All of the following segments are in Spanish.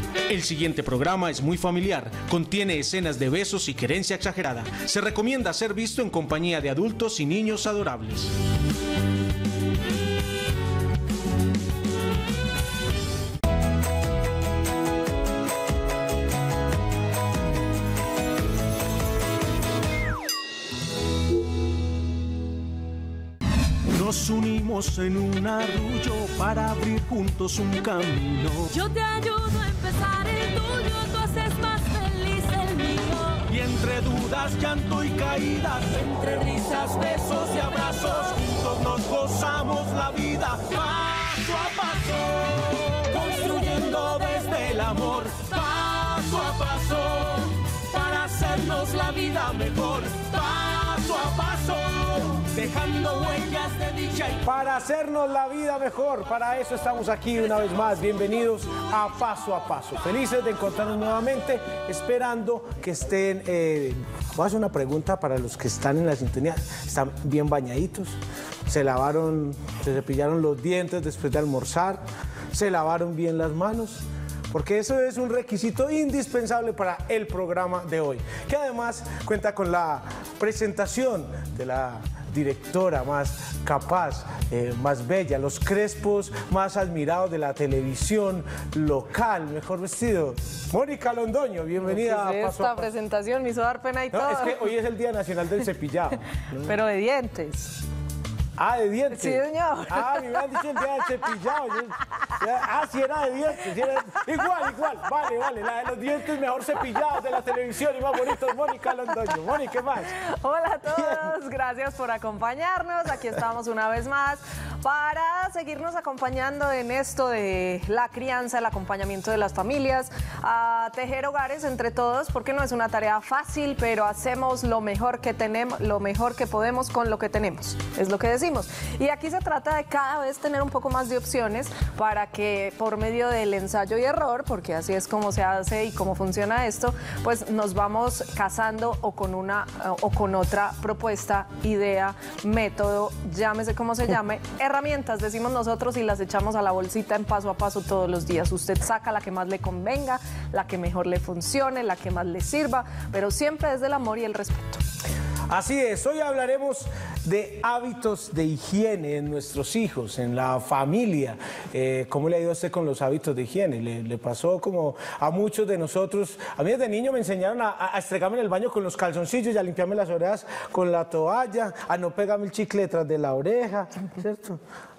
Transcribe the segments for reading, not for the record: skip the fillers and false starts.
El siguiente programa es muy familiar, contiene escenas de besos y querencia exagerada. Se recomienda ser visto en compañía de adultos y niños adorables. Nos unimos en un arrullo para abrir juntos un camino. Yo te ayudo a empezar el tuyo, tú haces más feliz el mío. Y entre dudas, llanto y caídas, entre risas, besos y abrazos, juntos nos gozamos la vida paso a paso, construyendo desde el amor paso a paso, para hacernos la vida mejor paso a paso, dejando huellas de dicha y... Para hacernos la vida mejor, para eso estamos aquí una vez más. Bienvenidos a Paso a Paso. Felices de encontrarnos nuevamente, esperando que estén... voy a hacer una pregunta para los que están en la sintonía. ¿Están bien bañaditos? ¿Se lavaron, se cepillaron los dientes después de almorzar? ¿Se lavaron bien las manos? Porque eso es un requisito indispensable para el programa de hoy, que además cuenta con la presentación de la directora más capaz, más bella, los crespos más admirados de la televisión local, mejor vestido. Mónica Londoño, bienvenida ¿Qué es a Paso a esta Paso. presentación? Me hizo dar pena y No, todo. es que hoy es el Día Nacional del Cepillado. Pero de dientes. Ah, de dientes. Sí, señor. Ah, me habían dicho el día del cepillado. Sí era de dientes. Sí era... Igual. Vale. La de los dientes mejor cepillados de la televisión y más bonitos. Mónica Londoño. Mónica, ¿qué más? Hola a todos, gracias por acompañarnos. Aquí estamos una vez más para seguirnos acompañando en esto de la crianza, el acompañamiento de las familias, a tejer hogares entre todos, porque no es una tarea fácil, pero hacemos lo mejor que tenemos, lo mejor que podemos con lo que tenemos. Es lo que decimos. Y aquí se trata de cada vez tener un poco más de opciones para que por medio del ensayo y error, porque así es como se hace y cómo funciona esto, pues nos vamos casando o con una o con otra propuesta, idea, método, llámese como se llame, herramientas, decimos nosotros, y las echamos a la bolsita en Paso a Paso todos los días. Usted saca la que más le convenga, la que mejor le funcione, la que más le sirva, pero siempre desde el amor y el respeto. Así es, hoy hablaremos de hábitos de higiene en nuestros hijos, en la familia. ¿Cómo le ha ido a usted con los hábitos de higiene? ¿Le pasó como a muchos de nosotros? A mí desde niño me enseñaron a estregarme en el baño con los calzoncillos y a limpiarme las orejas con la toalla, a no pegarme el chicle detrás de la oreja, ¿cierto?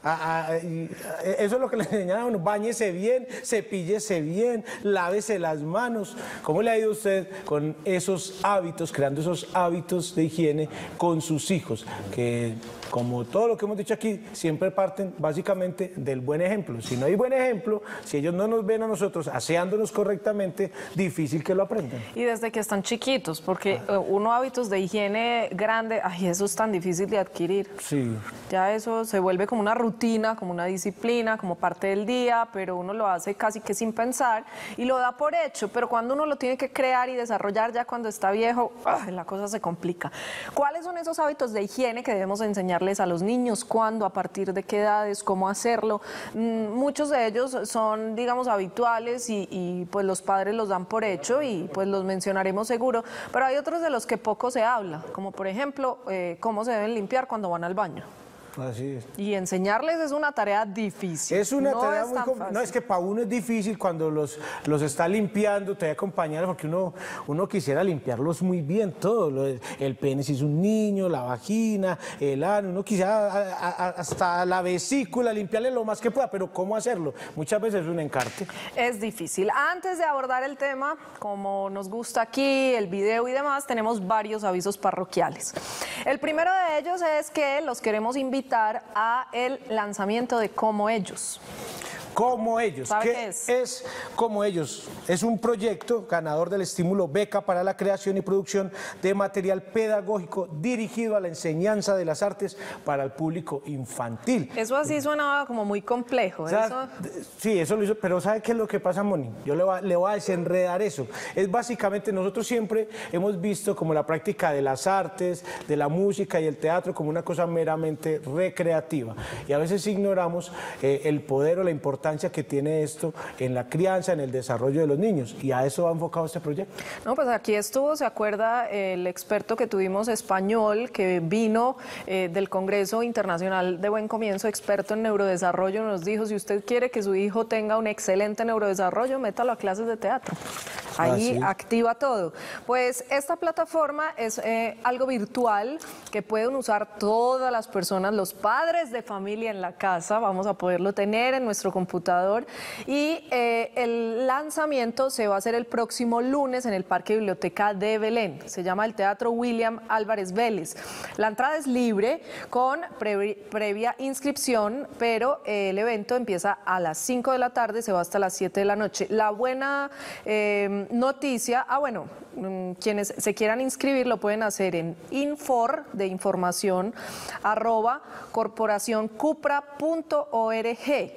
Eso es lo que le enseñaron a uno. Báñese bien, cepíllese bien, lávese las manos. ¿Cómo le ha ido a usted con esos hábitos, creando esos hábitos de higiene con sus hijos? Que, como todo lo que hemos dicho aquí, siempre parten básicamente del buen ejemplo. Si no hay buen ejemplo, si ellos no nos ven a nosotros aseándonos correctamente, difícil que lo aprendan. Y desde que están chiquitos, porque uno hábitos de higiene grande, ay, eso es tan difícil de adquirir. Sí. Ya eso se vuelve como una rutina, como una disciplina, como parte del día, pero uno lo hace casi que sin pensar y lo da por hecho, pero cuando uno lo tiene que crear y desarrollar ya cuando está viejo, la cosa se complica. ¿Cuáles son esos hábitos de higiene que debemos enseñarles a los niños? ¿Cuándo? ¿A partir de qué edades? ¿Cómo hacerlo? Muchos de ellos son, digamos, habituales y pues los padres los dan por hecho y pues los mencionaremos seguro, pero hay otros de los que poco se habla, como por ejemplo, cómo se deben limpiar cuando van al baño. Así es. Y enseñarles es una tarea difícil. Es una tarea es muy tan complicada. No, fácil. es que para uno es difícil cuando los está limpiando, te acompañar, porque uno quisiera limpiarlos muy bien, todo. El pene si es un niño, la vagina, el ano, uno quisiera hasta la vesícula limpiarle lo más que pueda, pero ¿cómo hacerlo? Muchas veces es un encarte. Es difícil. Antes de abordar el tema, como nos gusta aquí, el video y demás, tenemos varios avisos parroquiales. El primero de ellos es que los queremos invitar a el lanzamiento de Como Ellos. Como Ellos. ¿Sabe qué es? Es Como Ellos. Es un proyecto ganador del estímulo Beca para la creación y producción de material pedagógico dirigido a la enseñanza de las artes para el público infantil. Eso así suena como muy complejo. Sí, eso lo hizo, pero ¿sabe qué es lo que pasa, Moni? Yo le voy a desenredar eso. Es básicamente, nosotros siempre hemos visto como la práctica de las artes, de la música y el teatro como una cosa meramente recreativa. Y a veces ignoramos el poder o la importancia importancia que tiene esto en la crianza, en el desarrollo de los niños, y a eso va enfocado este proyecto. No, pues aquí estuvo, se acuerda, el experto que tuvimos español, que vino del Congreso Internacional de Buen Comienzo, experto en neurodesarrollo, nos dijo, si usted quiere que su hijo tenga un excelente neurodesarrollo, métalo a clases de teatro. Ahí activa todo. Pues esta plataforma es algo virtual que pueden usar todas las personas, los padres de familia en la casa, vamos a poderlo tener en nuestro computador, y el lanzamiento se va a hacer el próximo lunes en el Parque Biblioteca de Belén. Se llama el Teatro William Álvarez Vélez. La entrada es libre con previa inscripción, pero el evento empieza a las 5 de la tarde, se va hasta las 7 de la noche. La buena noticia, quienes se quieran inscribir lo pueden hacer en infor, de información, @corporacioncupra.org.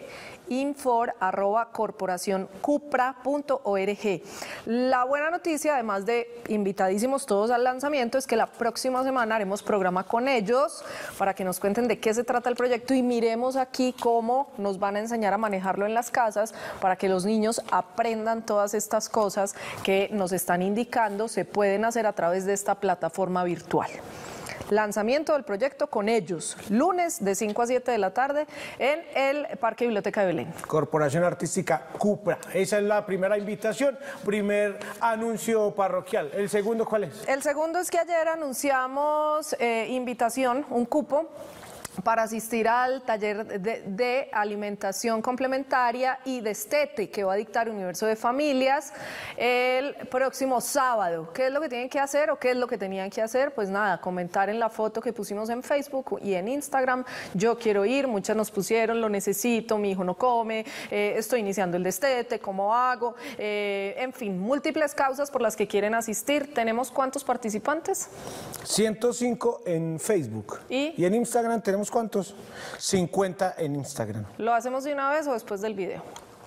infor@corporacioncupra.org. La buena noticia, además de invitadísimos todos al lanzamiento, es que la próxima semana haremos programa con ellos para que nos cuenten de qué se trata el proyecto y miremos aquí cómo nos van a enseñar a manejarlo en las casas para que los niños aprendan todas estas cosas que nos están indicando se pueden hacer a través de esta plataforma virtual. Lanzamiento del proyecto con ellos, lunes de 5 a 7 de la tarde en el Parque Biblioteca de Belén. Corporación Artística Cupra. Esa es la primera invitación, primer anuncio parroquial. ¿El segundo cuál es? El segundo es que ayer anunciamos invitación, un cupo para asistir al taller de alimentación complementaria y destete que va a dictar Universo de Familias el próximo sábado. ¿Qué es lo que tienen que hacer o qué es lo que tenían que hacer? Pues nada, comentar en la foto que pusimos en Facebook y en Instagram, yo quiero ir, muchas nos pusieron, lo necesito, mi hijo no come, estoy iniciando el destete, ¿cómo hago? En fin, múltiples causas por las que quieren asistir. ¿Tenemos cuántos participantes? 105 en Facebook. ¿Y en Instagram tenemos cuántos? 50 en Instagram. ¿Lo hacemos de una vez o después del video?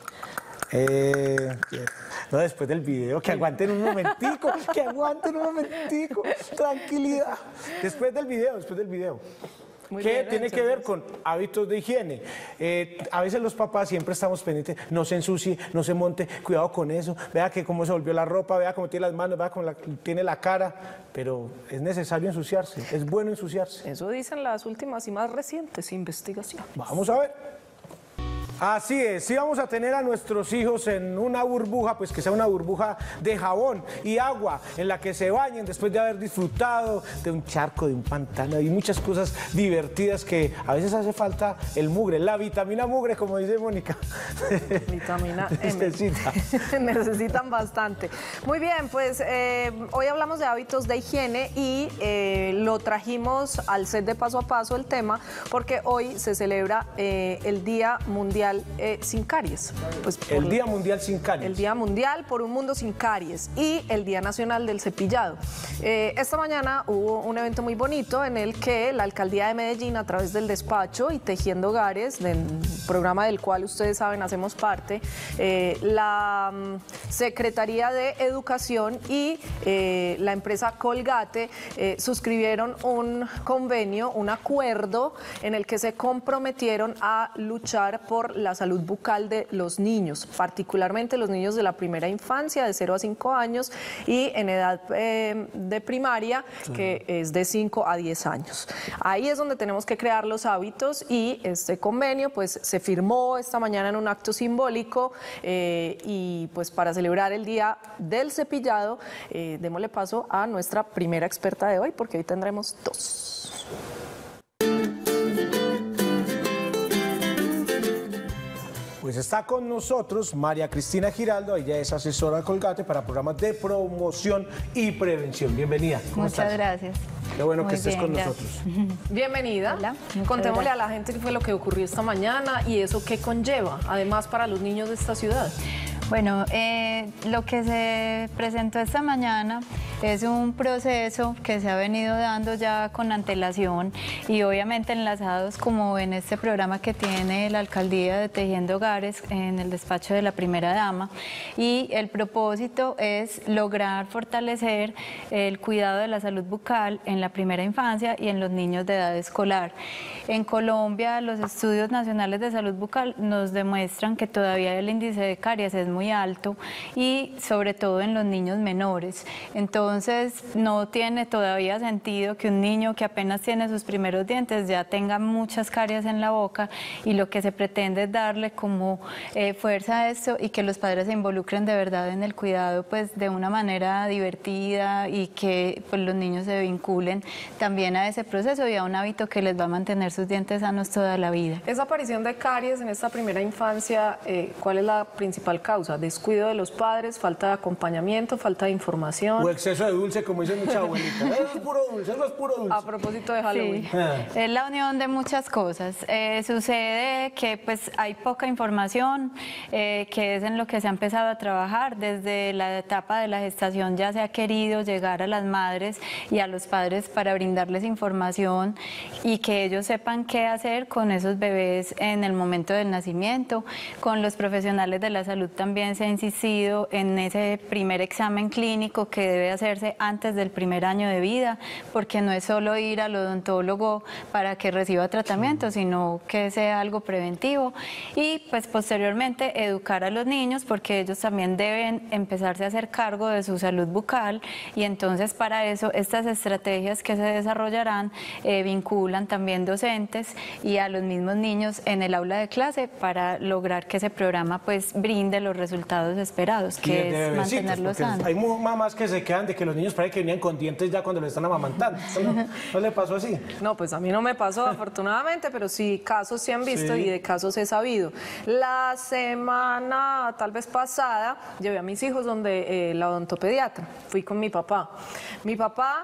No, después del video, que aguanten un momentico, tranquilidad. Después del video. Muy que bien, tiene entonces, que ver con hábitos de higiene. A veces los papás siempre estamos pendientes, no se ensucie, no se monte, cuidado con eso, vea que cómo se volvió la ropa, vea cómo tiene las manos, vea cómo tiene la cara, pero es necesario ensuciarse, es bueno ensuciarse. Eso dicen las últimas y más recientes investigaciones. Vamos a ver. Así es, si vamos a tener a nuestros hijos en una burbuja, pues que sea una burbuja de jabón y agua en la que se bañen después de haber disfrutado de un charco, de un pantano y muchas cosas divertidas que a veces hace falta el mugre, la vitamina mugre, como dice Mónica. Vitamina M. Necesitan bastante. Muy bien, pues hoy hablamos de hábitos de higiene y lo trajimos al set de Paso a Paso el tema porque hoy se celebra el Día Mundial sin caries. Pues el Día Mundial sin caries. El Día Mundial por un mundo sin caries y el Día Nacional del Cepillado. Esta mañana hubo un evento muy bonito en el que la Alcaldía de Medellín, a través del despacho y Tejiendo Hogares, del programa del cual ustedes saben hacemos parte, la Secretaría de Educación y la empresa Colgate suscribieron un convenio, un acuerdo en el que se comprometieron a luchar por la salud bucal de los niños, particularmente los niños de la primera infancia, de 0 a 5 años, y en edad de primaria, que es de 5 a 10 años. Ahí es donde tenemos que crear los hábitos y este convenio pues se firmó esta mañana en un acto simbólico y pues para celebrar el Día del Cepillado, démosle paso a nuestra primera experta de hoy, porque hoy tendremos 2. Pues está con nosotros María Cristina Giraldo, ella es asesora de Colgate para programas de promoción y prevención. Bienvenida. ¿Cómo estás? Gracias. Qué bueno Muy que estés bien, con gracias. nosotros. Bienvenida. Hola, muchas Contémosle gracias. a la gente qué fue lo que ocurrió esta mañana y eso qué conlleva, además para los niños de esta ciudad. Bueno, lo que se presentó esta mañana Es un proceso que se ha venido dando ya con antelación y obviamente enlazados como en este programa que tiene la Alcaldía de Tejiendo Hogares en el despacho de la Primera Dama. Y el propósito es lograr fortalecer el cuidado de la salud bucal en la primera infancia y en los niños de edad escolar. En Colombia, los estudios nacionales de salud bucal nos demuestran que todavía el índice de caries es muy alto y sobre todo en los niños menores. Entonces, no tiene todavía sentido que un niño que apenas tiene sus primeros dientes ya tenga muchas caries en la boca, y lo que se pretende es darle como fuerza a esto y que los padres se involucren de verdad en el cuidado, pues de una manera divertida, y que pues los niños se vinculen también a ese proceso y a un hábito que les va a mantener sus dientes sanos toda la vida. Esa aparición de caries en esta primera infancia, ¿cuál es la principal causa? ¿Descuido de los padres, falta de acompañamiento, falta de información? O exceso de dulce, como dice mucha abuelita. Eso es puro dulce, eso es puro dulce. A propósito de Halloween. Sí, es la unión de muchas cosas. Sucede que pues hay poca información, que es en lo que se ha empezado a trabajar. Desde la etapa de la gestación ya se ha querido llegar a las madres y a los padres para brindarles información y que ellos sepan qué hacer con esos bebés en el momento del nacimiento. Con los profesionales de la salud también se ha insistido en ese primer examen clínico que debe hacerse antes del primer año de vida, porque no es solo ir al odontólogo para que reciba tratamiento, sino que sea algo preventivo. Y pues posteriormente educar a los niños, porque ellos también deben empezarse a hacer cargo de su salud bucal, y entonces para eso estas estrategias que se desarrollarán vinculan también docentes y a los mismos niños en el aula de clase para lograr que ese programa pues brinde los resultados esperados, que es mantenerlos sanos. Hay mamás que se quedan de que los niños parece que venían con dientes ya cuando le están amamantando. ¿No le pasó así? No, pues a mí no me pasó afortunadamente, pero sí casos se han visto y de casos he sabido. La semana tal vez pasada llevé a mis hijos donde la odontopediatra, fui con mi papá. Mi papá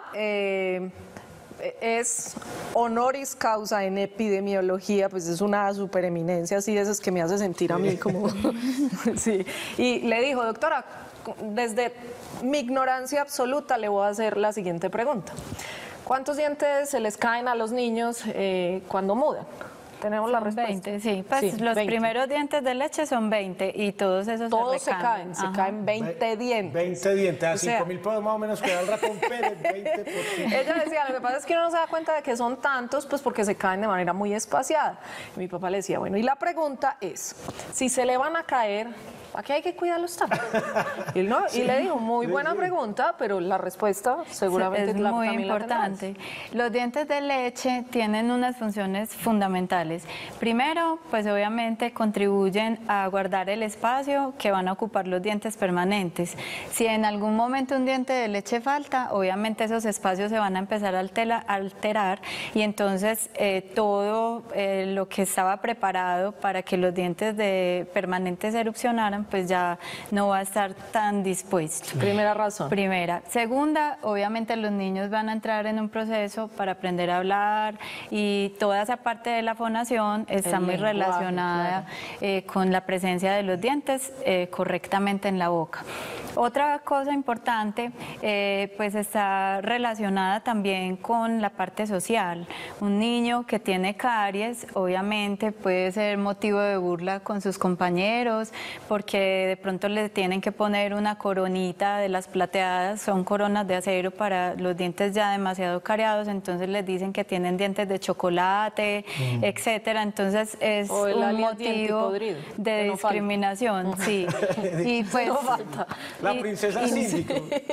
es honoris causa en epidemiología, pues es una supereminencia así de esas que me hace sentir a mí como... sí. Y le dijo: doctora, desde mi ignorancia absoluta le voy a hacer la siguiente pregunta. ¿Cuántos dientes se les caen a los niños cuando mudan? Tenemos la respuesta. 20, sí. Pues sí, los 20. primeros dientes de leche son 20 y todos esos se caen, se caen 20 dientes. 20 dientes, a O sea, 5.000 pesos más o menos que da el ratón Pérez, 20%. Ella decía, lo que pasa es que uno no se da cuenta de que son tantos, pues porque se caen de manera muy espaciada. Y mi papá le decía, bueno, y la pregunta es, si se le van a caer, ¿a qué hay que cuidarlos tanto? Y, él no, y le dijo, muy buena pregunta, pero la respuesta seguramente es muy importante. Los dientes de leche tienen unas funciones fundamentales. Primero, pues obviamente contribuyen a guardar el espacio que van a ocupar los dientes permanentes. Si en algún momento un diente de leche falta, obviamente esos espacios se van a empezar a alterar y entonces todo lo que estaba preparado para que los dientes permanentes erupcionaran, pues ya no va a estar tan dispuesto. Primera razón. Primera. Segunda, obviamente los niños van a entrar en un proceso para aprender a hablar y toda esa parte de la fonación está muy relacionada con la presencia de los dientes correctamente en la boca. Otra cosa importante, pues está relacionada también con la parte social. Un niño que tiene caries, obviamente puede ser motivo de burla con sus compañeros, porque de pronto le tienen que poner una coronita de las plateadas, son coronas de acero para los dientes ya demasiado cariados, entonces les dicen que tienen dientes de chocolate, etcétera. Entonces es un motivo de discriminación, sí. Y pues no falta. La princesa Cindy.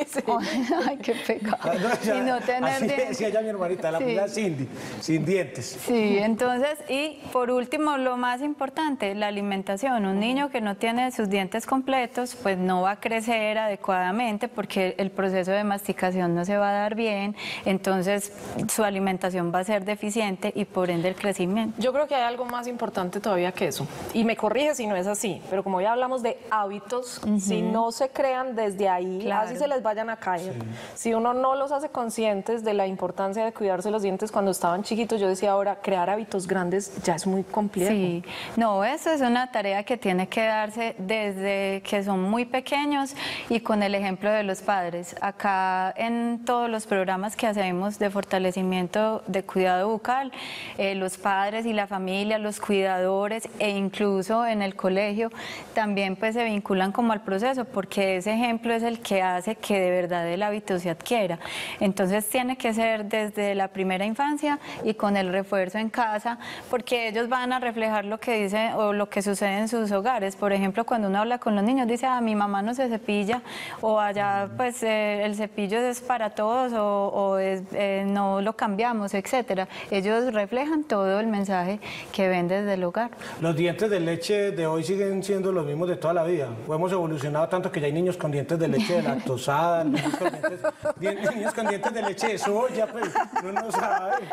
Ay, qué pecado. Y no tener así decía ya mi hermanita, la princesa Cindy, sin dientes. Sí, entonces, y por último, lo más importante, la alimentación. Un niño que no tiene sus dientes completos, pues no va a crecer adecuadamente porque el proceso de masticación no se va a dar bien, entonces su alimentación va a ser deficiente y por ende el crecimiento. Yo creo que hay algo más importante todavía que eso, y me corrige si no es así, pero como ya hablamos de hábitos, si no se crean crean desde ahí, Claro. así se les vayan a caer. Si uno no los hace conscientes de la importancia de cuidarse los dientes cuando estaban chiquitos, yo decía ahora, crear hábitos grandes ya es muy complejo. Sí, no, eso es una tarea que tiene que darse desde que son muy pequeños y con el ejemplo de los padres. Acá en todos los programas que hacemos de fortalecimiento de cuidado bucal, los padres y la familia, los cuidadores e incluso en el colegio también pues se vinculan como al proceso porque ese ejemplo es el que hace que de verdad el hábito se adquiera. Entonces tiene que ser desde la primera infancia y con el refuerzo en casa, porque ellos van a reflejar lo que dice o lo que sucede en sus hogares. Por ejemplo, cuando uno habla con los niños, dice, mi mamá no se cepilla, o allá pues el cepillo es para todos, no lo cambiamos, etcétera. Ellos reflejan todo el mensaje que ven desde el hogar. Los dientes de leche de hoy siguen siendo los mismos de toda la vida. O hemos evolucionado tanto que ya hay niños con dientes de leche de lactosada, niños con dientes de leche de soya, pues uno no sabe.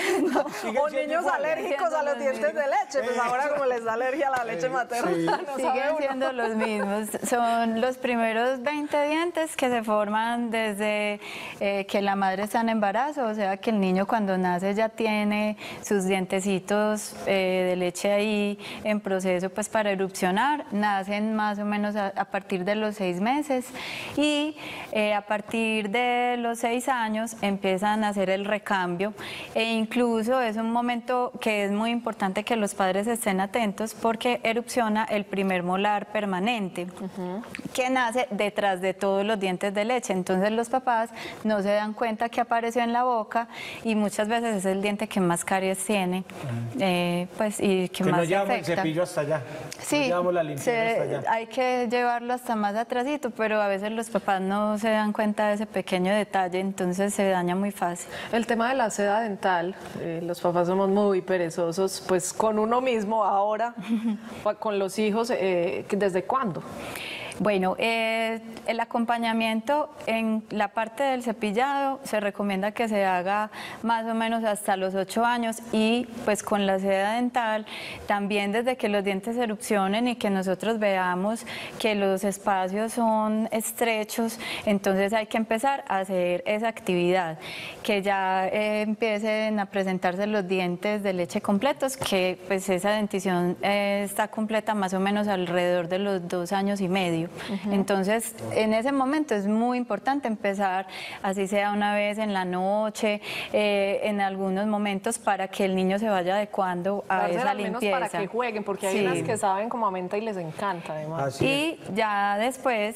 O niños alérgicos a los dientes de leche, pues ahora como les da alergia a la leche materna, sí. no sabe Siguen uno. siendo los mismos. Son los primeros 20 dientes que se forman desde que la madre está en embarazo, o sea que el niño cuando nace ya tiene sus dientecitos de leche ahí en proceso pues para erupcionar. Nacen más o menos a partir de los 6 meses y a partir de los 6 años empiezan a hacer el recambio e incluso es un momento que es muy importante que los padres estén atentos porque erupciona el primer molar permanente que nace detrás de todos los dientes de leche. Entonces los papás no se dan cuenta que apareció en la boca y muchas veces es el diente que más caries tiene pues, y que más no se llevamos el afecta. cepillo hasta allá. Sí, no llevamos la limpieza hasta allá. hay que llevarlo hasta más atrasito, pero a veces los papás no se dan cuenta de ese pequeño detalle, entonces se daña muy fácil. El tema de la seda dental, los papás somos muy perezosos, pues con uno mismo ahora, con los hijos, ¿desde cuándo? Bueno, el acompañamiento en la parte del cepillado se recomienda que se haga más o menos hasta los 8 años y pues con la seda dental también desde que los dientes erupcionen y que nosotros veamos que los espacios son estrechos, entonces hay que empezar a hacer esa actividad, que ya empiecen a presentarse los dientes de leche completos, que pues esa dentición está completa más o menos alrededor de los 2 años y medio. Entonces, en ese momento es muy importante empezar, así sea una vez en la noche, en algunos momentos, para que el niño se vaya adecuando a Dársela esa al menos limpieza. para que jueguen, porque hay Sí. unas que saben como a menta y les encanta además. Así Y ya después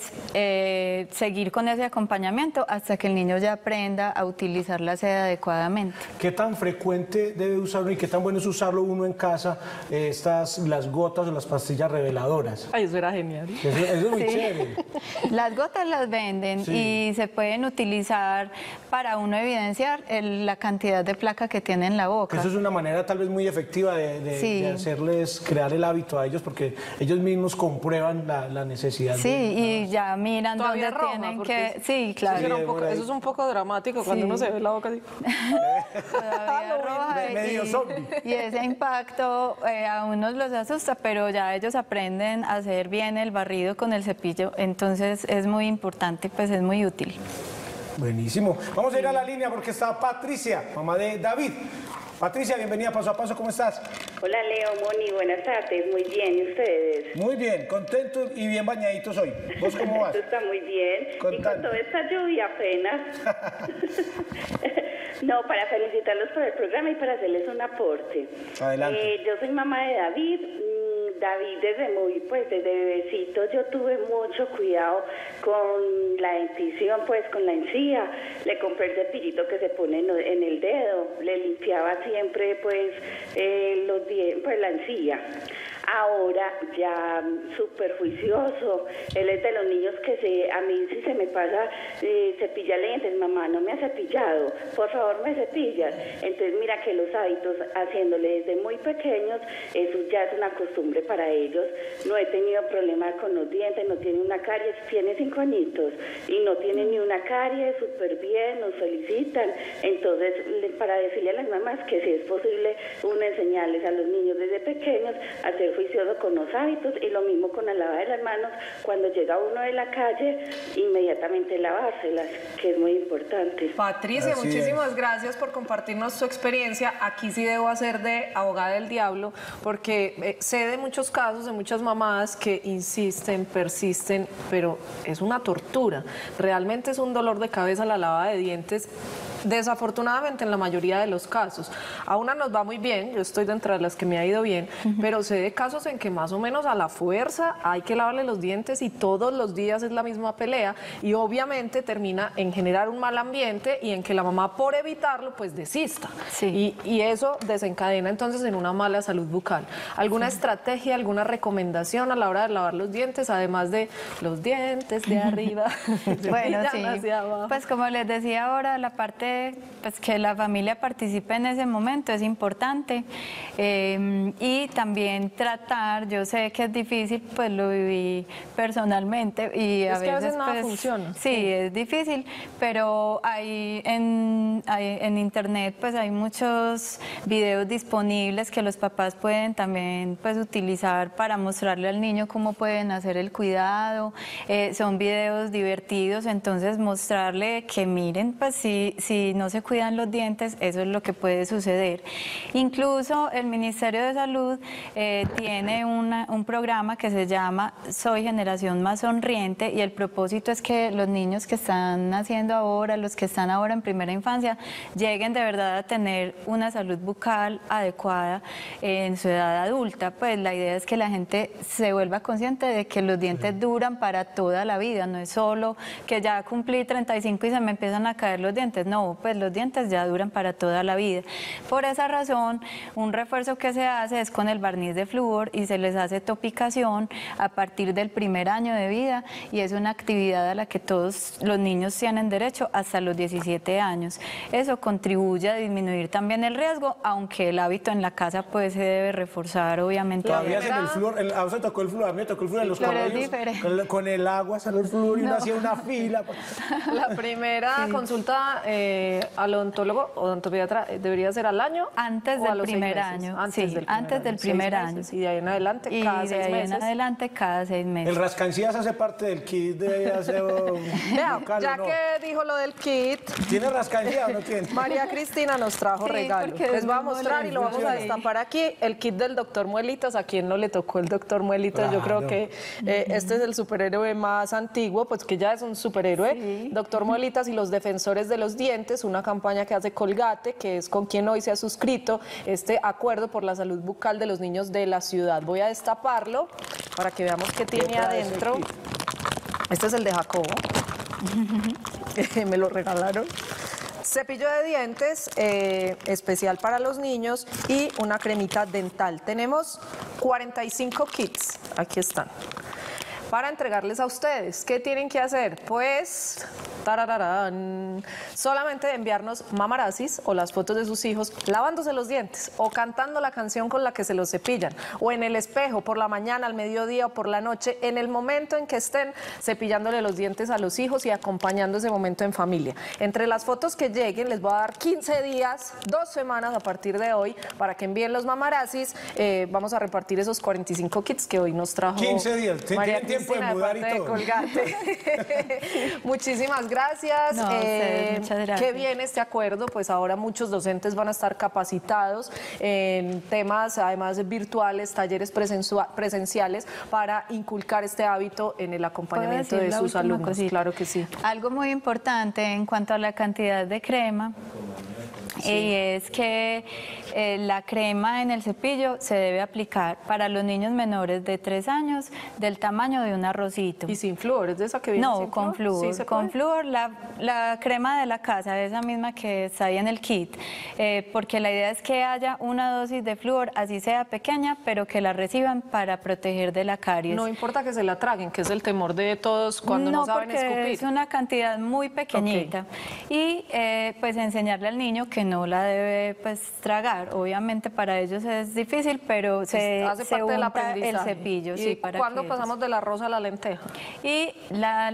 seguir con ese acompañamiento hasta que el niño ya aprenda a utilizar la seda adecuadamente. ¿Qué tan frecuente debe usarlo y qué tan bueno es usarlo uno en casa, las gotas o las pastillas reveladoras? Ay, eso era genial. Eso es muy Sí. chévere. Las gotas las venden Sí. y se pueden utilizar para uno evidenciar la cantidad de placa que tiene en la boca. Eso es una manera tal vez muy efectiva Sí. de hacerles crear el hábito a ellos porque ellos mismos comprueban la necesidad. Sí, y ya miran Todavía dónde roja, tienen porque que... Sí, claro. Eso, era un Sí, poco, por ahí. eso es un poco dramático cuando Sí. uno se ve la boca así. Todavía roja medio y, zombie. y ese impacto a unos los asusta, pero ya ellos aprenden a hacer bien el barrido con el cepillo, entonces es muy importante, pues es muy útil. Buenísimo. Vamos a ir a la línea porque está Patricia, mamá de David. Patricia, bienvenida Paso a Paso, ¿cómo estás? Hola Leo, Moni, buenas tardes, muy bien, ¿y ustedes? Muy bien, contentos y bien bañaditos hoy. ¿Vos cómo vas? Esto está muy bien, y con Contando. toda esta lluvia apenas. No, para felicitarlos por el programa y para hacerles un aporte. Adelante. Yo soy mamá de David. David desde bebecito yo tuve mucho cuidado con la dentición, pues con la encía. Le compré el cepillito que se pone en el dedo, le limpiaba siempre pues los dientes, pues la encía. Ahora ya súper juicioso, él es de los niños que a mí si se me pasa cepillarle dientes, mamá no me ha cepillado, por favor me cepillas. Entonces mira que los hábitos haciéndole desde muy pequeños, eso ya es una costumbre para ellos. No he tenido problemas con los dientes, no tiene una caries, tiene 5 añitos y no tiene ni una caries, súper bien, nos felicitan. Entonces para decirle a las mamás que si es posible uno enseñarles a los niños desde pequeños a ser juicioso con los hábitos y lo mismo con la lavada de las manos. Cuando llega uno de la calle, inmediatamente lavárselas, que es muy importante. Patricia, Así muchísimas gracias por compartirnos tu experiencia. Aquí sí debo hacer de abogada del diablo, porque sé de muchos casos, de muchas mamás que insisten, persisten, pero es una tortura. Realmente es un dolor de cabeza la lavada de dientes. Desafortunadamente en la mayoría de los casos. A una nos va muy bien, yo estoy dentro de las que me ha ido bien, pero sé de casos en que más o menos a la fuerza hay que lavarle los dientes y todos los días es la misma pelea y obviamente termina en generar un mal ambiente y en que la mamá por evitarlo pues desista. Sí. Y eso desencadena entonces en una mala salud bucal. ¿Alguna estrategia, alguna recomendación a la hora de lavar los dientes, además de los dientes de arriba? Bueno, ya sí, hacia abajo? pues como les decía ahora, la parte pues que la familia participe en ese momento es importante y también tratar, yo sé que es difícil, pues lo viví personalmente y Es a que a veces veces nada pues, funciona. Sí, es difícil, pero hay en internet pues hay muchos videos disponibles que los papás pueden también pues utilizar para mostrarle al niño cómo pueden hacer el cuidado. Son videos divertidos, entonces mostrarle que miren, pues si no se cuidan los dientes, eso es lo que puede suceder. Incluso el Ministerio de Salud tiene un programa que se llama Soy Generación Más Sonriente y el propósito es que los niños que están naciendo ahora, los que están ahora en primera infancia, lleguen de verdad a tener una salud bucal adecuada en su edad adulta. Pues la idea es que la gente se vuelva consciente de que los dientes duran para toda la vida, no es solo que ya cumplí 35 y se me empiezan a caer los dientes, no, pues los dientes ya duran para toda la vida. Por esa razón, un refuerzo que se hace es con el barniz de flúor y se les hace topicación a partir del primer año de vida y es una actividad a la que todos los niños tienen derecho hasta los 17 años. Eso contribuye a disminuir también el riesgo, aunque el hábito en la casa pues se debe reforzar obviamente. Todavía hacen el flúor, a vos te tocó el flúor, a mí me tocó el flúor en los Pero es colegios, diferente. con el agua salió el flúor y uno hacía una fila. La primera consulta al odontólogo, odontopediatra, debería ser al año. Antes o a del los 6 primer meses? año, Antes sí, del antes del primer 6 año. meses. Y de ahí en adelante, Y cada de 6 ahí en meses. adelante cada 6 meses. El rascancías hace parte del kit de aseo Vea, bucal, ya ¿o no? que dijo lo del kit, ¿Tiene rascancías o no tiene? María Cristina nos trajo Sí, regalo. porque Les voy a es muy mostrar y lo vamos a molesta. destapar aquí. El kit del doctor Muelitas. ¿A quién no le tocó el doctor Muelitas? Yo creo Claro. que este es el superhéroe más antiguo, pues que ya es un superhéroe. Sí. Doctor Muelitas y los defensores de los dientes, una campaña que hace Colgate, que es con quien hoy se ha suscrito este acuerdo por la salud bucal de los niños de la ciudad. Voy a destaparlo para que veamos qué tiene trae ese adentro. kit? Este es el de Jacobo. Me lo regalaron. Cepillo de dientes especial para los niños y una cremita dental. Tenemos 45 kits. Aquí están. Para entregarles a ustedes. ¿Qué tienen que hacer? Pues, tarararán, solamente enviarnos mamarazzis o las fotos de sus hijos lavándose los dientes o cantando la canción con la que se los cepillan o en el espejo por la mañana, al mediodía o por la noche, en el momento en que estén cepillándole los dientes a los hijos y acompañando ese momento en familia. Entre las fotos que lleguen les voy a dar 15 días, 2 semanas a partir de hoy para que envíen los mamarazzis. Vamos a repartir esos 45 kits que hoy nos trajo 15 días. María Tienen tiempo de Cristina, mudar y parte de todo. Colgate. Muchísimas gracias. No, a ustedes, muchas gracias. Qué bien este acuerdo, pues ahora muchos docentes van a estar capacitados en temas, además virtuales, talleres presenciales para inculcar este hábito en el acompañamiento ¿Puedo de decir la sus última alumnos. cosita? Claro que sí. Algo muy importante en cuanto a la cantidad de crema. Y es que la crema en el cepillo se debe aplicar para los niños menores de 3 años del tamaño de un arrocito. Y sin flúor, ¿es de esa que viene No, sin con flúor. Sí, ¿se Con puede? flúor, la crema de la casa, esa misma que está ahí en el kit, porque la idea es que haya una dosis de flúor, así sea pequeña, pero que la reciban para proteger de la caries. No importa que se la traguen, que es el temor de todos cuando no saben porque escupir. es una cantidad muy pequeñita. Y pues enseñarle al niño que no la debe pues tragar. Obviamente para ellos es difícil, pero se parte del unta el aprendizaje. cepillo. ¿Y sí, para cuándo que pasamos del arroz a la lenteja? y la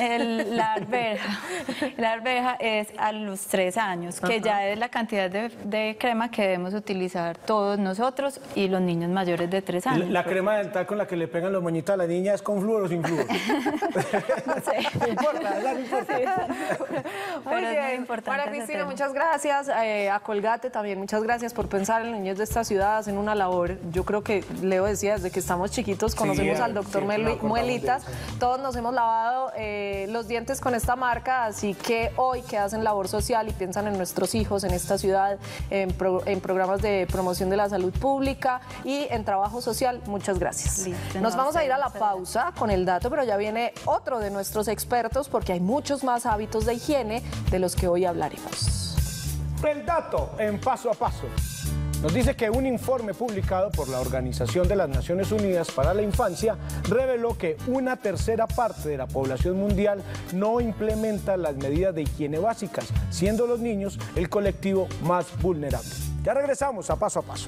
arveja es a los 3 años, que ya es la cantidad de crema que debemos utilizar todos nosotros y los niños mayores de 3 años. La crema dental con la que le pegan los moñitos a la niña es con flúor o sin flúor. No sé. No importa, no importa. Muy Pero es muy bien. importante María ese Cristina, tema. muchas gracias. A Colgate también, muchas gracias por pensar en los niños de esta ciudad, hacen una labor. Yo creo que Leo decía, desde que estamos chiquitos conocemos al doctor sí, nos acordamos Muelitas. de eso. Todos nos hemos lavado los dientes con esta marca, así que hoy que hacen labor social y piensan en nuestros hijos, en esta ciudad, en programas de promoción de la salud pública y en trabajo social, muchas gracias. Listo, Nos no, vamos a ir a la muchas pausa con el dato, pero ya viene otro de nuestros expertos porque hay muchos más hábitos de higiene de los que hoy hablaremos. El dato en Paso a Paso nos dice que un informe publicado por la Organización de las Naciones Unidas para la Infancia reveló que 1/3 parte de la población mundial no implementa las medidas de higiene básicas, siendo los niños el colectivo más vulnerable. Ya regresamos a Paso a Paso.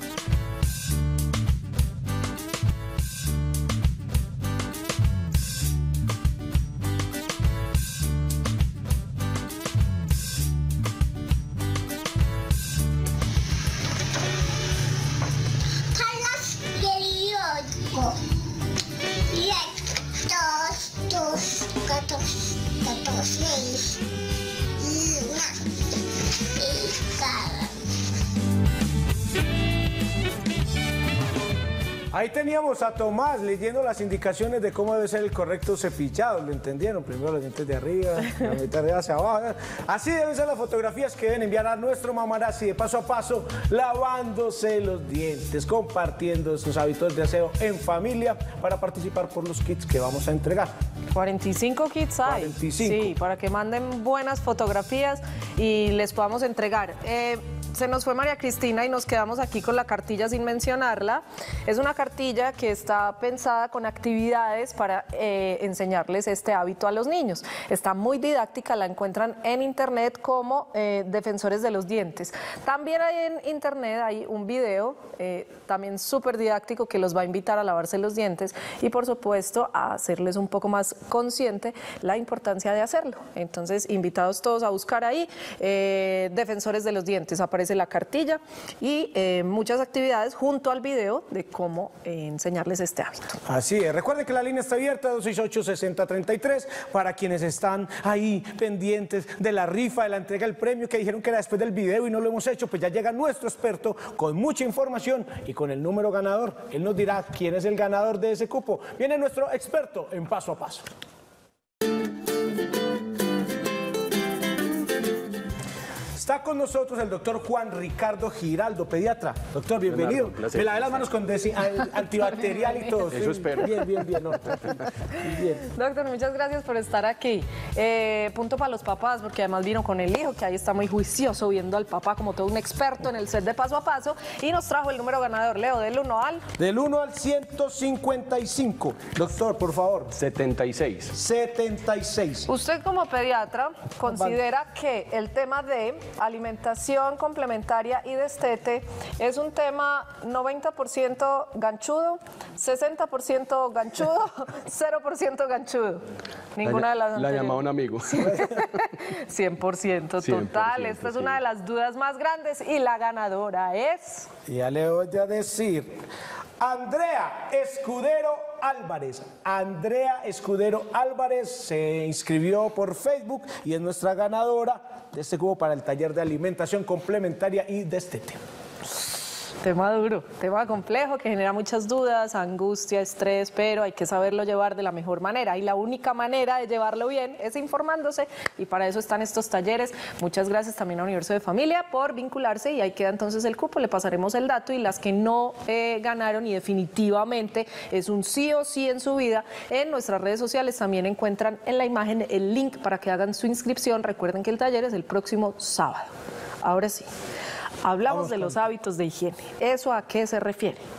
Carlos periódico. Dos, 14, Ahí teníamos a Tomás leyendo las indicaciones de cómo debe ser el correcto cepillado. ¿Lo entendieron? Primero los dientes de arriba, la mitad de hacia abajo. Así deben ser las fotografías que deben enviar a nuestro mamarazzi de paso a paso, lavándose los dientes, compartiendo sus hábitos de aseo en familia para participar por los kits que vamos a entregar. 45 kits hay. 45. Sí, para que manden buenas fotografías y les podamos entregar. Se nos fue María Cristina y nos quedamos aquí con la cartilla sin mencionarla. Es una cartilla que está pensada con actividades para enseñarles este hábito a los niños. Está muy didáctica, la encuentran en internet como Defensores de los Dientes. También hay en internet hay un video también súper didáctico que los va a invitar a lavarse los dientes y por supuesto a hacerles un poco más consciente la importancia de hacerlo. Entonces, invitados todos a buscar ahí Defensores de los Dientes. Aparece la cartilla y muchas actividades junto al video de cómo enseñarles este hábito. Así es. Recuerden que la línea está abierta, 268-6033, para quienes están ahí pendientes de la rifa, de la entrega del premio, que dijeron que era después del video y no lo hemos hecho. Pues ya llega nuestro experto con mucha información y con el número ganador. Él nos dirá quién es el ganador de ese cupo. Viene nuestro experto en Paso a Paso. Está con nosotros el doctor Juan Ricardo Giraldo, pediatra. Doctor, bienvenido. Leonardo, un placer. Me lavé las manos con antibacterial y todo. Eso espero. Bien. No, bien. Doctor, muchas gracias por estar aquí. Punto para los papás, porque además vino con el hijo, que ahí está muy juicioso viendo al papá como todo un experto en el set de Paso a Paso, y nos trajo el número ganador. Leo, del 1 al... Del 1 al 155. Doctor, por favor. 76. 76. Usted como pediatra considera que el tema de alimentación complementaria y destete es un tema 90% ganchudo, 60% ganchudo, 0% ganchudo. Ninguna de las La anteriores. llamaba un amigo. 100% total. 100%, Esta es sí. una de las dudas más grandes y la ganadora es... Ya le voy a decir. Andrea Escudero Álvarez. Andrea Escudero Álvarez se inscribió por Facebook y es nuestra ganadora de este cubo para el taller de alimentación complementaria y destete. Tema duro, tema complejo que genera muchas dudas, angustia, estrés, pero hay que saberlo llevar de la mejor manera y la única manera de llevarlo bien es informándose y para eso están estos talleres. Muchas gracias también a Universo de Familia por vincularse y ahí queda entonces el cupo, le pasaremos el dato y las que no ganaron y definitivamente es un sí o sí en su vida, en nuestras redes sociales también encuentran en la imagen el link para que hagan su inscripción. Recuerden que el taller es el próximo sábado. Ahora sí. Hablamos de los hábitos de higiene. ¿Eso a qué se refiere?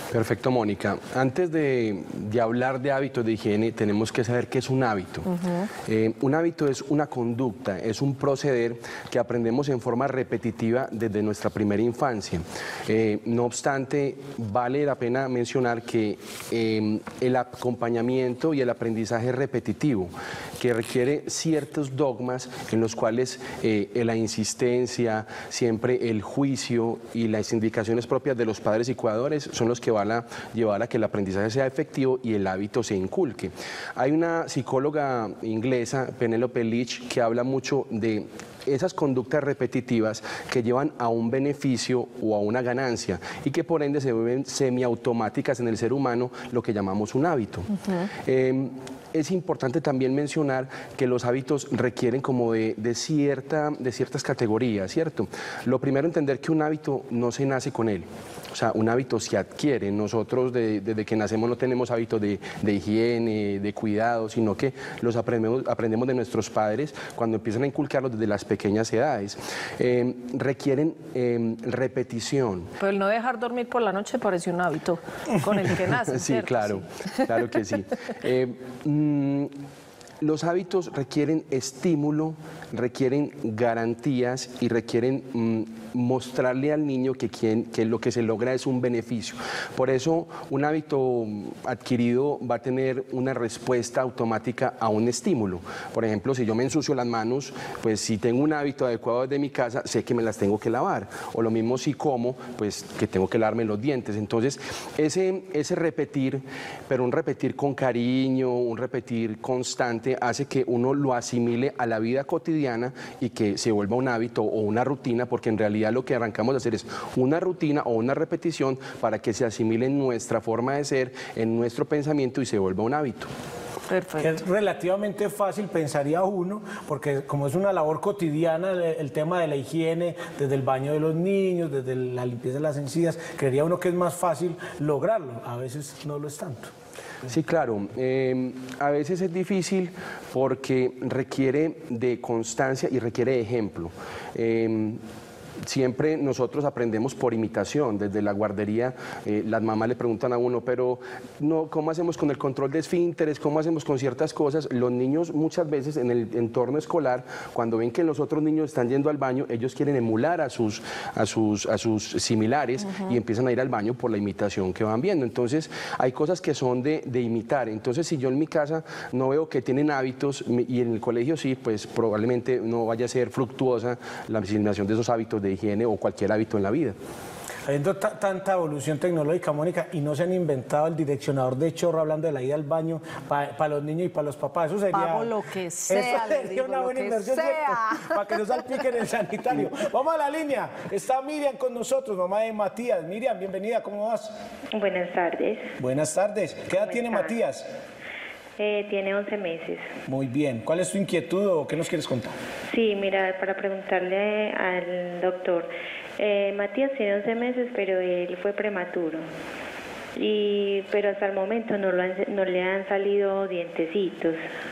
Perfecto, Mónica. Antes de hablar de hábitos de higiene, tenemos que saber qué es un hábito. Un hábito es una conducta, es un proceder que aprendemos en forma repetitiva desde nuestra primera infancia. No obstante, vale la pena mencionar que el acompañamiento y el aprendizaje es repetitivo, que requiere ciertos dogmas en los cuales la insistencia, siempre el juicio y las indicaciones propias de los padres y cuidadores son los que van a llevar a que el aprendizaje sea efectivo y el hábito se inculque. Hay una psicóloga inglesa, Penelope Leach, que habla mucho de esas conductas repetitivas que llevan a un beneficio o a una ganancia y que por ende se vuelven semiautomáticas en el ser humano, lo que llamamos un hábito. Es importante también mencionar que los hábitos requieren como de ciertas categorías, ¿cierto? Lo primero, entender que un hábito no se nace con él. O sea, un hábito se adquiere. Nosotros desde que nacemos no tenemos hábitos de higiene, de cuidado, sino que los aprendemos de nuestros padres cuando empiezan a inculcarlos desde las pequeñas edades. Requieren repetición. Pero el no dejar dormir por la noche parece un hábito con el que nace. Sí, ¿cierto? claro, Sí. claro que sí. Los hábitos requieren estímulo, requieren garantías y requieren mostrarle al niño que lo que se logra es un beneficio. Por eso un hábito adquirido va a tener una respuesta automática a un estímulo. Por ejemplo, si yo me ensucio las manos, pues si tengo un hábito adecuado desde mi casa, sé que me las tengo que lavar. O lo mismo si como, pues que tengo que lavarme los dientes. Entonces, ese repetir, pero un repetir con cariño, un repetir constante, hace que uno lo asimile a la vida cotidiana y que se vuelva un hábito o una rutina, porque en realidad lo que arrancamos de hacer es una rutina o una repetición para que se asimile en nuestra forma de ser, en nuestro pensamiento y se vuelva un hábito. Perfecto. Es relativamente fácil, pensaría uno, porque como es una labor cotidiana, el tema de la higiene, desde el baño de los niños, desde la limpieza de las encías, creería uno que es más fácil lograrlo. A veces no lo es tanto. Sí, claro. A veces es difícil porque requiere de constancia y requiere de ejemplo. Siempre nosotros aprendemos por imitación. Desde la guardería las mamás le preguntan a uno, pero no, ¿cómo hacemos con el control de esfínteres? ¿Cómo hacemos con ciertas cosas? Los niños muchas veces en el entorno escolar, cuando ven que los otros niños están yendo al baño, ellos quieren emular a sus similares y empiezan a ir al baño por la imitación que van viendo. Entonces hay cosas que son de imitar. Entonces si yo en mi casa no veo que tienen hábitos y en el colegio sí, pues probablemente no vaya a ser fructuosa la asimilación de esos hábitos de higiene o cualquier hábito en la vida. Habiendo tanta evolución tecnológica, Mónica, y no se han inventado el direccionador de chorro hablando de la ida al baño para los niños y para los papás. Eso sería, Pago lo que sea, eso sería una buena inversión, ¿cierto? Para que no salpiquen el sanitario. Vamos a la línea. Está Miriam con nosotros, mamá de Matías. Miriam, bienvenida, ¿cómo vas? Buenas tardes. Buenas tardes. ¿Qué edad tiene estás? Matías? Tiene 11 meses. Muy bien. ¿Cuál es tu inquietud o qué nos quieres contar? Sí, mira, para preguntarle al doctor, Matías tiene 11 meses, pero él fue prematuro. Pero hasta el momento no le han salido dientecitos.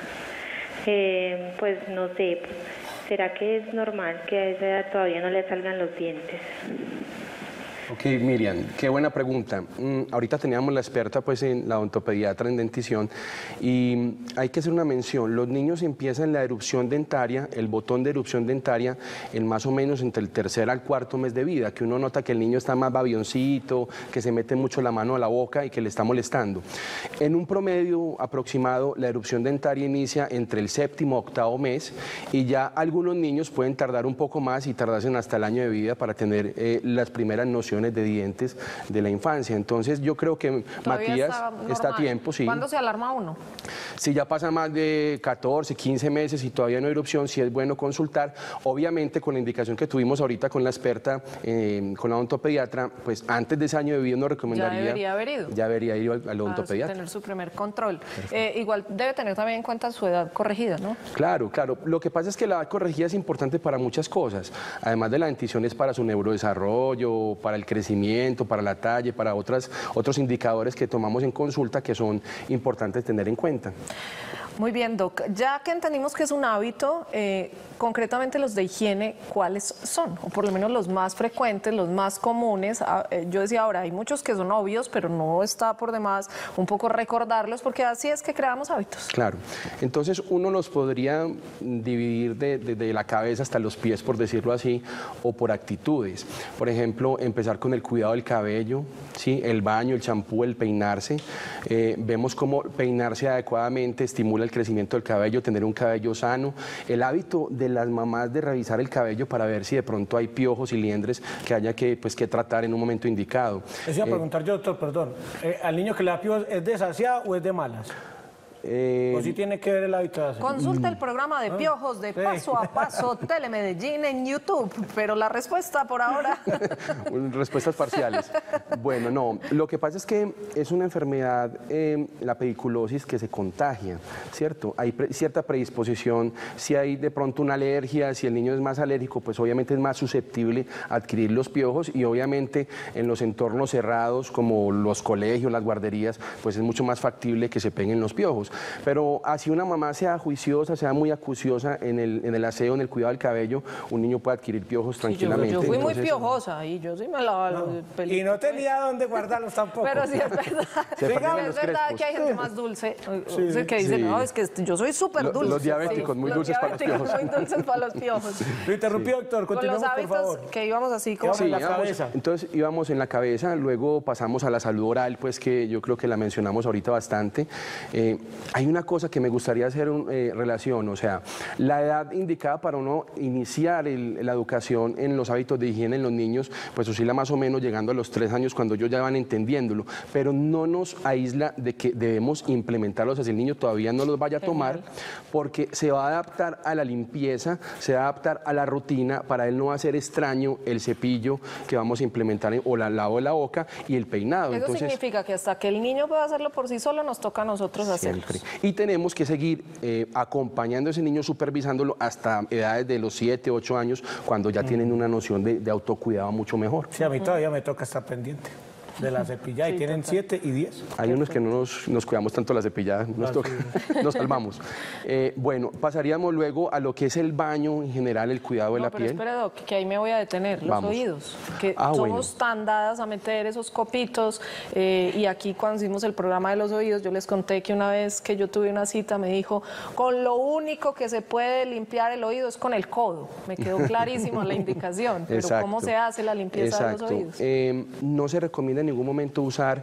Pues no sé, ¿será que es normal que a esa edad todavía no le salgan los dientes? Ok, Miriam, qué buena pregunta. Ahorita teníamos la experta pues en la odontopediatra en dentición y hay que hacer una mención. Los niños empiezan la erupción dentaria, el botón de erupción dentaria, en más o menos entre el tercer al cuarto mes de vida, que uno nota que el niño está más babioncito, que se mete mucho la mano a la boca y que le está molestando. En un promedio aproximado, la erupción dentaria inicia entre el séptimo y octavo mes y ya algunos niños pueden tardar un poco más y tardarse hasta el año de vida para tener las primeras nociones de dientes de la infancia. Entonces yo creo que Todavía Matías está a tiempo, sí. ¿Cuándo se alarma uno? Si ya pasa más de 14, 15 meses y todavía no hay erupción, sí es bueno consultar. Obviamente con la indicación que tuvimos ahorita con la experta, con la odontopediatra, pues antes de ese año de vida nos recomendaría... Ya debería haber ido. Ya debería ir al odontopediatra. Tener su primer control. Igual debe tener también en cuenta su edad corregida, ¿no? Claro, claro. Lo que pasa es que la edad corregida es importante para muchas cosas. Además de la dentición es para su neurodesarrollo, para el crecimiento, para la talla, para otros indicadores que tomamos en consulta que son importantes tener en cuenta. Muy bien, Doc. Ya que entendimos que es un hábito, concretamente los de higiene, ¿cuáles son? O por lo menos los más frecuentes, los más comunes. Yo decía ahora, hay muchos que son obvios, pero no está por demás un poco recordarlos, porque así es que creamos hábitos. Claro. Entonces uno los podría dividir de la cabeza hasta los pies, por decirlo así, o por actitudes. Por ejemplo, empezar con el cuidado del cabello, ¿sí? El baño, el champú, el peinarse. Vemos cómo peinarse adecuadamente estimula el crecimiento del cabello, tener un cabello sano. El hábito de las mamás de revisar el cabello para ver si de pronto hay piojos y liendres que haya que tratar en un momento indicado. Les iba a preguntar yo, doctor, perdón. ¿Al niño que le da piojos es de saciado o es de malas? ¿O si tiene que ver el hábito de hacer? Consulta el programa de piojos de Paso a Paso Telemedellín en YouTube, pero la respuesta por ahora... Respuestas parciales. Bueno, no, lo que pasa es que es una enfermedad, la pediculosis, que se contagia, ¿cierto? Hay cierta predisposición, si hay de pronto una alergia, si el niño es más alérgico, pues obviamente es más susceptible a adquirir los piojos, y obviamente en los entornos cerrados como los colegios, las guarderías, pues es mucho más factible que se peguen los piojos. Pero así una mamá sea juiciosa, sea muy acuciosa en el aseo, en el cuidado del cabello, un niño puede adquirir piojos tranquilamente. Yo fui muy Entonces, piojosa y yo sí me lavaba los pelitos. Y no tenía dónde guardarlos tampoco. Pero sí es verdad. Es verdad que hay gente más dulce, que dice, no, es que yo soy súper dulce. Los diabéticos, muy dulces para los piojos. Muy dulces para los piojos. Lo interrumpí, doctor, continuemos, con los por favor. hábitos que íbamos así como Sí, en la íbamos- cabeza. Entonces íbamos en la cabeza, luego pasamos a la salud oral, pues que yo creo que la mencionamos ahorita bastante. Hay una cosa que me gustaría hacer relación, o sea, la edad indicada para uno iniciar la educación en los hábitos de higiene en los niños, pues oscila más o menos llegando a los 3 años, cuando ellos ya van entendiéndolo, pero no nos aísla de que debemos implementarlos así el niño todavía no los vaya a tomar, porque se va a adaptar a la limpieza, se va a adaptar a la rutina, para él no va a ser extraño el cepillo que vamos a implementar o la lavo de la boca y el peinado. Eso Entonces, significa que hasta que el niño pueda hacerlo por sí solo, nos toca a nosotros hacerlo. siempre. Y tenemos que seguir acompañando a ese niño, supervisándolo hasta edades de los 7, 8 años, cuando ya tienen una noción de autocuidado mucho mejor. Sí, a mí todavía me toca estar pendiente de la cepillada, y tienen 7 y 10. Hay unos que no nos cuidamos tanto la cepillada, nos salvamos. Bueno, pasaríamos luego a lo que es el baño en general, el cuidado de la pero piel. espera, Doc, que ahí me voy a detener. Los Vamos. oídos, que Bueno. somos tan dadas a meter esos copitos, y aquí cuando hicimos el programa de los oídos, yo les conté que una vez que yo tuve una cita me dijo, con lo único que se puede limpiar el oído es con el codo. Me quedó clarísimo la indicación, pero Exacto. ¿cómo se hace la limpieza de los oídos? No se recomienda en ningún momento usar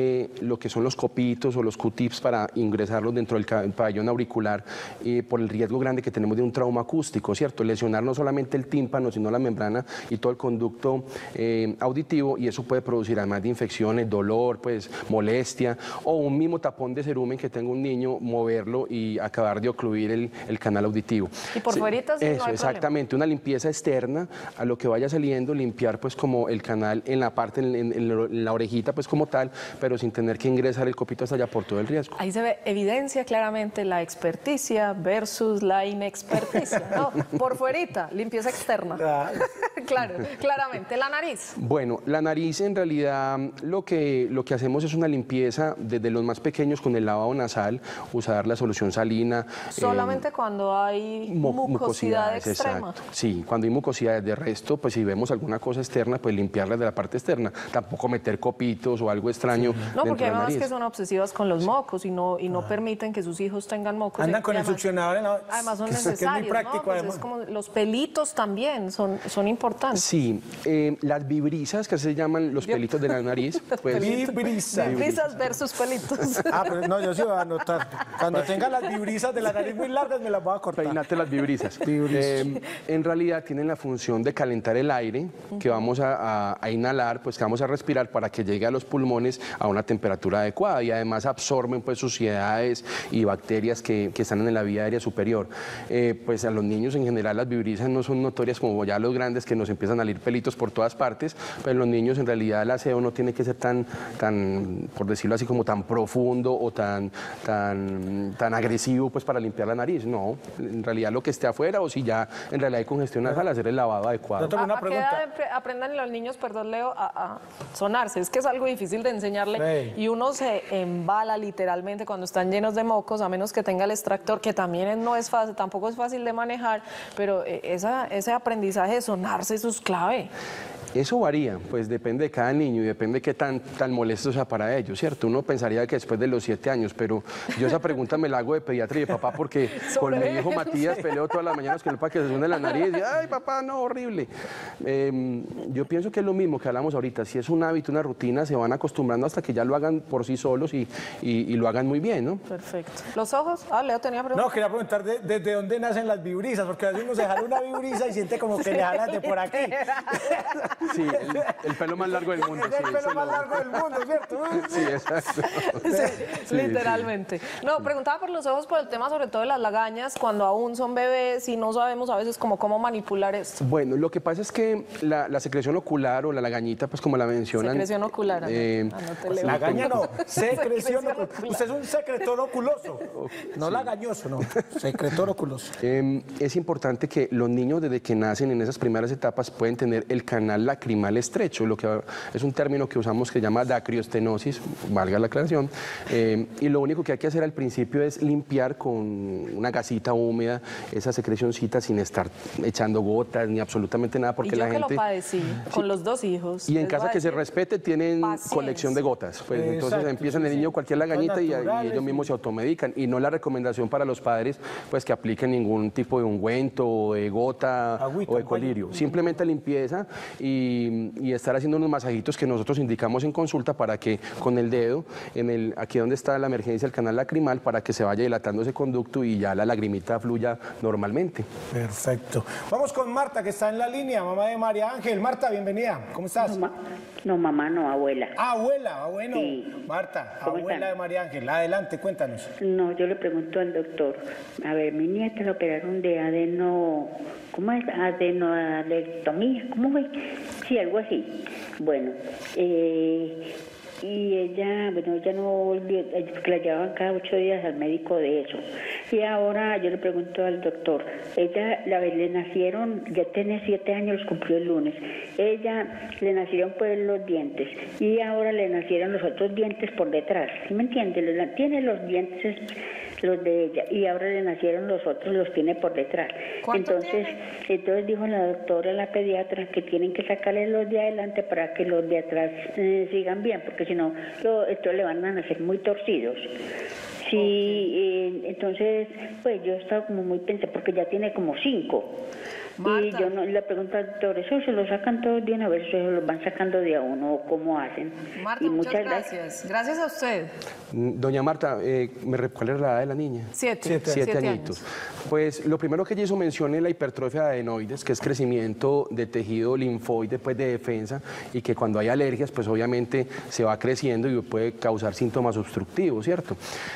lo que son los copitos o los Q-tips para ingresarlos dentro del pabellón auricular, por el riesgo grande que tenemos de un trauma acústico, ¿cierto? Lesionar no solamente el tímpano, sino la membrana y todo el conducto auditivo, y eso puede producir, además de infecciones, dolor, pues molestia, o un mismo tapón de cerumen que tenga un niño, moverlo y acabar de ocluir el canal auditivo. Y por fuerita sí, no hay Eso, problema. exactamente, una limpieza externa a lo que vaya saliendo, limpiar pues como el canal en la parte, en la orejita pues como tal, pero sin tener que ingresar el copito hasta allá por todo el riesgo. Ahí se ve, evidencia claramente la experticia versus la inexperticia, ¿no? Por fuerita, limpieza externa. Claro, claramente. La nariz. Bueno, la nariz en realidad lo que hacemos es una limpieza desde los más pequeños con el lavado nasal, usar la solución salina. Solamente cuando hay mucosidad extrema. Exacto. Sí, cuando hay mucosidades. De resto, pues si vemos alguna cosa externa, pues limpiarla de la parte externa. Tampoco meter copitos o algo extraño. No, porque hay dentro de la mamás nariz. que son obsesivas con los mocos y no permiten que sus hijos tengan mocos. Andan Y con el además- succionador en la... Además son que es muy necesarios, práctico, ¿no? Pues además. es como los pelitos también son importantes. Sí, las vibrisas, que se llaman los pelitos de la nariz, pues Vibrisa. Vibrisas versus pelitos. Ah, pero no, yo sí voy a anotar. Cuando tenga las vibrisas de la nariz muy largas, me las voy a cortar. peinate las vibrisas. En realidad tienen la función de calentar el aire que vamos a inhalar, pues que vamos a respirar para que llegue a los pulmones a una temperatura adecuada, y además absorben pues suciedades y bacterias que están en la vía aérea superior. Pues a los niños en general las vibrisas no son notorias como ya los grandes, que nos empiezan a salir pelitos por todas partes, pero en los niños en realidad el aseo no tiene que ser tan, por decirlo así, como tan profundo o tan agresivo pues para limpiar la nariz. No, en realidad lo que esté afuera, o si ya en realidad hay congestión nasal, hacer el lavado adecuado. Doctor, una ¿A qué pregunta. edad aprendan los niños, perdón Leo, a sonarse? enseñarse, es que es algo difícil de enseñarle y uno se embala literalmente cuando están llenos de mocos, a menos que tenga el extractor, que también no es fácil, tampoco es fácil de manejar, pero ese aprendizaje de sonarse, eso es clave. Eso varía, pues depende de cada niño y depende de qué tan molesto sea para ellos, ¿cierto? Uno pensaría que después de los 7 años, pero yo esa pregunta me la hago de pediatra y de papá porque con mi hijo Matías peleo todas las mañanas con él para que se suene la nariz y ay papá, no, horrible. Yo pienso que es lo mismo que hablamos ahorita, si es un hábito, una rutina, se van acostumbrando hasta que ya lo hagan por sí solos y lo hagan muy bien, ¿no? Perfecto. ¿Los ojos? Leo tenía preguntas. No, quería preguntar desde dónde nacen las vibrisas, porque a veces uno se jala una vibrisa y siente como que le jalan de por aquí. Sí, el pelo más largo del mundo. Es el pelo más largo del mundo, ¿cierto? Sí, exacto. Sí, literalmente. No, preguntaba por los ojos por el tema sobre todo de las lagañas, cuando aún son bebés y no sabemos a veces cómo manipular esto. Bueno, lo que pasa es que la secreción ocular o la lagañita, pues como la mencionan... Secreción ocular, lagaña no, secreción ocular. Usted es un secretor oculoso, no lagañoso, no, secretor oculoso. Es importante que los niños desde que nacen en esas primeras etapas pueden tener el canal lacrimal estrecho, lo que es un término que usamos que se llama dacriostenosis, valga la aclaración, y lo único que hay que hacer al principio es limpiar con una gasita húmeda esa secrecioncita sin estar echando gotas ni absolutamente nada, porque y yo la gente... que lo padecí con los 2 hijos. Y en casa que se respete tienen colección de gotas, pues entonces empiezan el niño cualquier lagañita y ellos mismos se automedican, y no la recomendación para los padres pues que apliquen ningún tipo de ungüento o de gota agüita, o de colirio, simplemente limpieza y estar haciendo unos masajitos que nosotros indicamos en consulta para que con el dedo, aquí donde está la emergencia, el canal lacrimal, para que se vaya dilatando ese conducto y ya la lagrimita fluya normalmente. Perfecto. Vamos con Marta, que está en la línea, mamá de María Ángel. Marta, bienvenida. ¿Cómo estás? No, mamá, no, abuela. Ah, abuela, bueno. Sí. Marta, abuela de María Ángel. Adelante, cuéntanos. No, yo le pregunto al doctor. A ver, mi nieta la operaron de ¿cómo es? Adenoalectomía, ¿cómo fue? Sí, algo así. Bueno, y ella no volvió, porque la llevaban cada 8 días al médico de eso. Y ahora yo le pregunto al doctor, le nacieron, ya tiene 7 años, cumplió el lunes. Ella le nacieron pues los dientes y ahora le nacieron los otros dientes por detrás. ¿Sí me entiende? Tiene los dientes, los de ella, y ahora le nacieron los otros, los tiene por detrás. Entonces dijo la doctora, la pediatra, que tienen que sacarle los de adelante para que los de atrás sigan bien, porque si no, estos le van a nacer muy torcidos. Sí, entonces, pues yo he estado como muy pensada, porque ya tiene como 5. Marta. Y yo le pregunto al doctor, ¿eso se lo sacan todos de una vez o se lo van sacando de a uno o cómo hacen? Marta, y muchas gracias. Gracias a usted. Doña Marta, ¿cuál es la edad de la niña? 7 añitos. Pues lo primero que ella hizo mención es la hipertrofia de adenoides, que es crecimiento de tejido linfoide pues, de defensa, y que cuando hay alergias, pues obviamente se va creciendo y puede causar síntomas obstructivos, ¿cierto?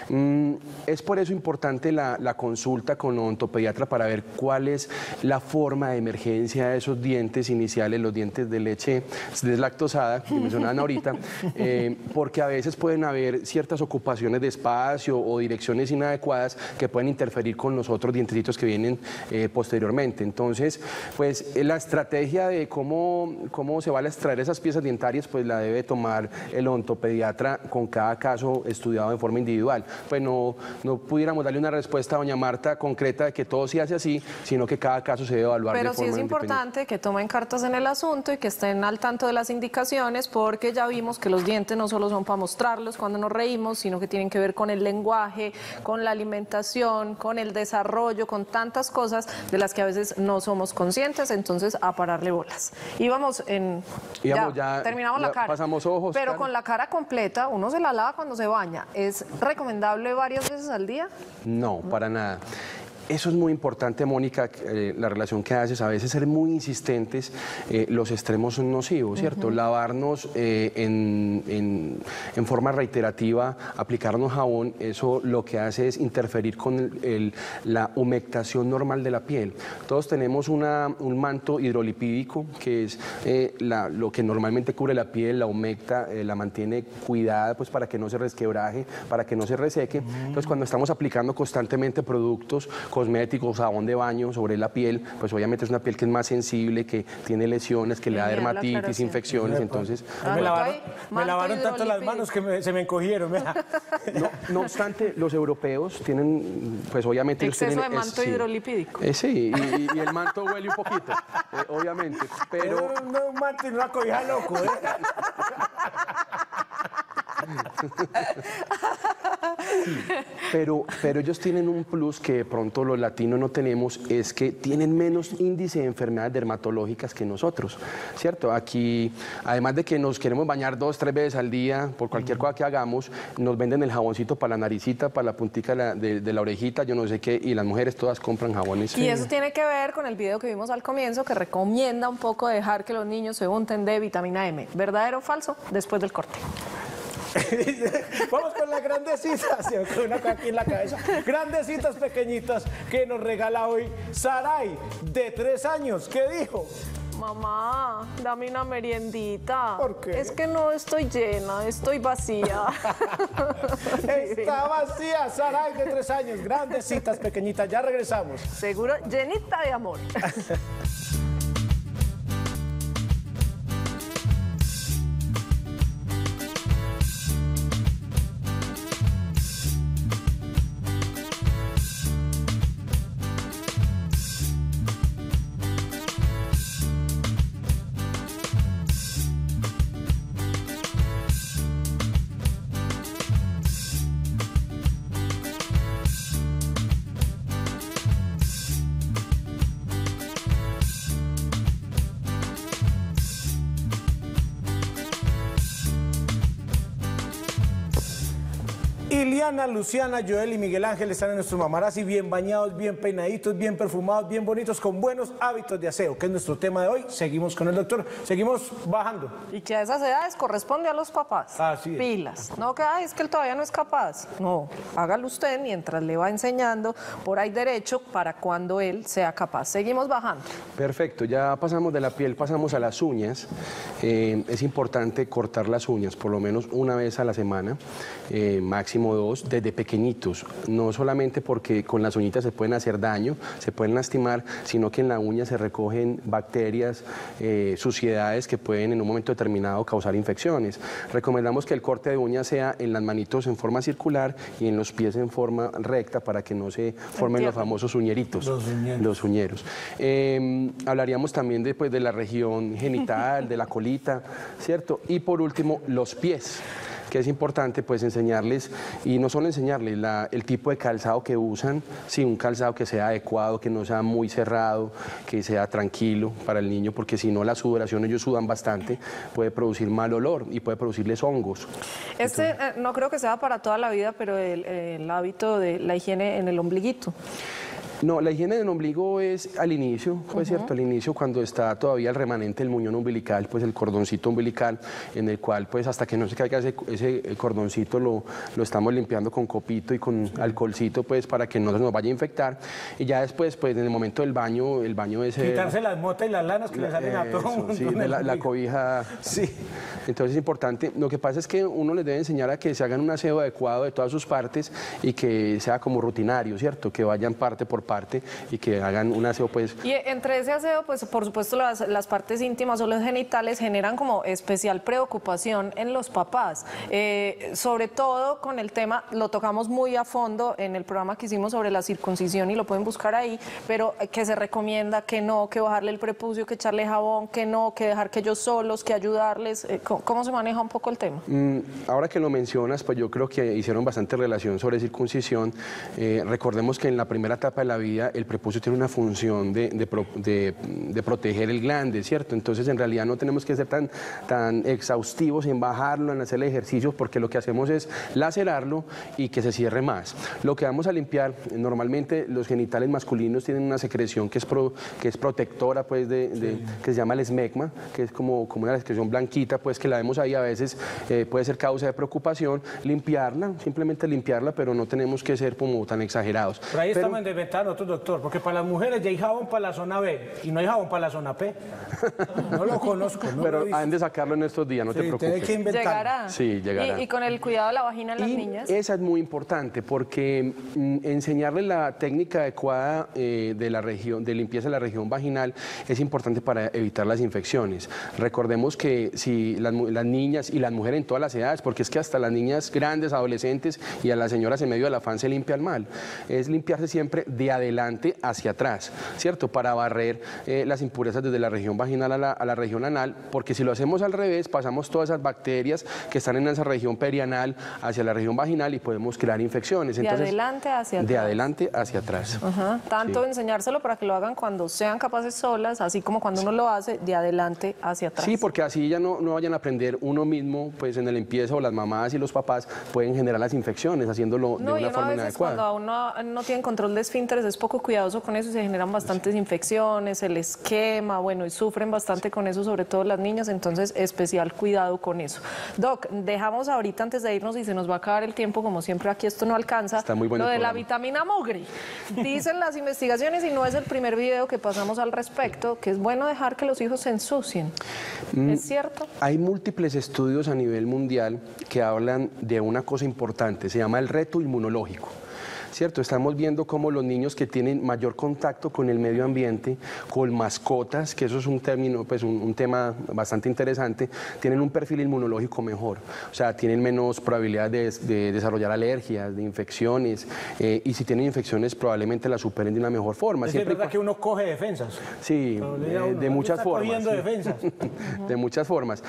Es por eso importante la consulta con el odontopediatra para ver cuál es la forma de emergencia de esos dientes iniciales, los dientes de leche deslactosada, que mencionaban ahorita, porque a veces pueden haber ciertas ocupaciones de espacio o direcciones inadecuadas que pueden interferir con los otros dientecitos que vienen posteriormente. Entonces, pues la estrategia de cómo se van a extraer esas piezas dentarias, pues la debe tomar el odontopediatra con cada caso estudiado de forma individual. Pues no pudiéramos darle una respuesta a doña Marta concreta de que todo se hace así, sino que cada caso se debe evaluar. Pero sí es importante que tomen cartas en el asunto y que estén al tanto de las indicaciones, porque ya vimos que los dientes no solo son para mostrarlos cuando nos reímos, sino que tienen que ver con el lenguaje, con la alimentación, con el desarrollo, con tantas cosas de las que a veces no somos conscientes. Entonces, a pararle bolas. Íbamos ya terminamos la cara. Pasamos ojos. Pero con la cara completa, uno se la lava cuando se baña. ¿Es recomendable varias veces al día? No, para nada. Eso es muy importante, Mónica, la relación que haces. A veces ser muy insistentes, los extremos son nocivos, ¿cierto? Lavarnos en forma reiterativa, aplicarnos jabón, eso lo que hace es interferir con la humectación normal de la piel. Todos tenemos un manto hidrolipídico, que es lo que normalmente cubre la piel, la humecta, la mantiene cuidada pues, para que no se resquebraje, para que no se reseque. Entonces, cuando estamos aplicando constantemente productos con cosméticos, jabón de baño sobre la piel, pues obviamente es una piel que es más sensible, que tiene lesiones, que le da dermatitis, infecciones, entonces... Me lavaron tanto las manos que se me encogieron. No obstante, los europeos tienen, pues obviamente... Exceso de manto hidrolipídico. Sí, y el manto huele un poquito, obviamente, pero... No, un manto y una cobija loco, ¿eh? Pero ellos tienen un plus que de pronto los latinos no tenemos, es que tienen menos índice de enfermedades dermatológicas que nosotros, ¿cierto? Aquí, además de que nos queremos bañar 2, 3 veces al día por cualquier cosa que hagamos, nos venden el jaboncito para la naricita, para la puntica de la orejita, yo no sé qué, y las mujeres todas compran jabones. Y eso tiene que ver con el video que vimos al comienzo, que recomienda un poco dejar que los niños se unten de vitamina M. ¿Verdadero o falso? Después del corte. Vamos con las grandecitas, se me quedó una aquí en la cabeza. Grandecitas pequeñitas que nos regala hoy Saray, de 3 años. ¿Qué dijo? Mamá, dame una meriendita. ¿Por qué? Es que no estoy llena, estoy vacía. Está vacía, Saray, de 3 años. Grandecitas pequeñitas, ya regresamos. Seguro, llenita de amor. Iliana, Luciana, Joel y Miguel Ángel están en nuestros mamarazzi bien bañados, bien peinaditos, bien perfumados, bien bonitos, con buenos hábitos de aseo, que es nuestro tema de hoy. Seguimos con el doctor, seguimos bajando. Y que a esas edades corresponde a los papás. Así es. Pilas. No que, ay, es que él todavía no es capaz. No, hágalo usted mientras le va enseñando por ahí derecho para cuando él sea capaz. Seguimos bajando. Perfecto, ya pasamos de la piel, pasamos a las uñas. Es importante cortar las uñas por lo menos una vez a la semana, máximo 2, desde pequeñitos. No solamente porque con las uñitas se pueden hacer daño, se pueden lastimar, sino que en la uña se recogen bacterias, suciedades que pueden en un momento determinado causar infecciones. Recomendamos que el corte de uñas sea en las manitos en forma circular y en los pies en forma recta para que no se formen los famosos uñeritos. Los uñeros. Hablaríamos también después de la región genital, de la colita, ¿cierto? Y por último, los pies, que es importante pues enseñarles, y no solo enseñarles el tipo de calzado que usan, sí, un calzado que sea adecuado, que no sea muy cerrado, que sea tranquilo para el niño, porque si no la sudoración, ellos sudan bastante, puede producir mal olor y puede producirles hongos. No creo que sea para toda la vida, pero el hábito de la higiene en el ombliguito. No, la higiene del ombligo es al inicio, pues cierto, al inicio cuando está todavía el remanente del muñón umbilical, pues el cordoncito umbilical, en el cual pues hasta que no se caiga ese cordoncito lo estamos limpiando con copito y con alcoholcito, pues para que no se nos vaya a infectar. Y ya después, pues en el momento del baño, el baño es... Quitarse las motas y las lanas que le salen a todo mundo. Sí, la cobija. Sí. Entonces es importante. Lo que pasa es que uno les debe enseñar a que se hagan un aseo adecuado de todas sus partes y que sea como rutinario, ¿cierto? Que vayan parte por parte y que hagan un aseo pues... Y entre ese aseo pues por supuesto las partes íntimas o los genitales generan como especial preocupación en los papás, sobre todo con el tema, lo tocamos muy a fondo en el programa que hicimos sobre la circuncisión y lo pueden buscar ahí, pero que se recomienda que no, que bajarle el prepucio, que echarle jabón, que no, que dejar que ellos solos, que ayudarles. ¿Cómo se maneja un poco el tema? Ahora que lo mencionas, pues yo creo que hicieron bastante relación sobre circuncisión. Recordemos que en la primera etapa de la vida el prepucio tiene una función de proteger el glande, ¿cierto? Entonces en realidad no tenemos que ser tan exhaustivos en bajarlo, en hacer ejercicios, porque lo que hacemos es lacerarlo y que se cierre más. Lo que vamos a limpiar, normalmente los genitales masculinos tienen una secreción que es protectora, pues que se llama el esmegma, que es como una secreción blanquita, pues que la vemos ahí a veces, puede ser causa de preocupación. Limpiarla, simplemente limpiarla, pero no tenemos que ser como tan exagerados. Por ahí estamos inventando nosotros, doctor, porque para las mujeres ya hay jabón para la zona B y no hay jabón para la zona P. No lo conozco. No Pero lo he visto. han de sacarlo en estos días, no te Sí, preocupes. tiene que inventar. Llegará. Sí, llegará. Y con el cuidado de la vagina en las Y niñas. esa es muy importante porque enseñarle la técnica adecuada de la región, de limpieza de la región vaginal es importante para evitar las infecciones. Recordemos que si las niñas y las mujeres en todas las edades, porque es que hasta las niñas grandes, adolescentes y a las señoras en medio del afán se limpian mal, es limpiarse siempre de adelante hacia atrás, ¿cierto? Para barrer las impurezas desde la región vaginal a la región anal, porque si lo hacemos al revés, pasamos todas esas bacterias que están en esa región perianal hacia la región vaginal y podemos crear infecciones. De adelante hacia atrás. De adelante hacia atrás. Ajá. Tanto Sí. enseñárselo para que lo hagan cuando sean capaces solas, así como cuando uno lo hace de adelante hacia atrás. Sí, porque así ya no vayan a aprender uno mismo, pues en la limpieza, o las mamás y los papás pueden generar las infecciones haciéndolo de No, y una uno a forma veces inadecuada. cuando uno no tiene control de esfínteres es poco cuidadoso con eso y se generan bastantes infecciones, se les quema, bueno, y sufren bastante con eso, sobre todo las niñas, entonces especial cuidado con eso. Doc, dejamos ahorita antes de irnos y se nos va a acabar el tiempo, como siempre aquí esto no alcanza, Está muy bueno lo el de la programa. vitamina mugre. Dicen las investigaciones y no es el primer video que pasamos al respecto, que es bueno dejar que los hijos se ensucien. ¿Es cierto? Hay múltiples estudios a nivel mundial que hablan de una cosa importante, se llama el reto inmunológico. ¿Cierto? Estamos viendo cómo los niños que tienen mayor contacto con el medio ambiente, con mascotas, que eso es un término, pues un tema bastante interesante, tienen un perfil inmunológico mejor. O sea, tienen menos probabilidades de desarrollar alergias, de infecciones, y si tienen infecciones probablemente las superen de una mejor forma. Es Siempre y verdad que uno coge defensas. Sí, de muchas está formas. cogiendo sí. defensas. De muchas formas.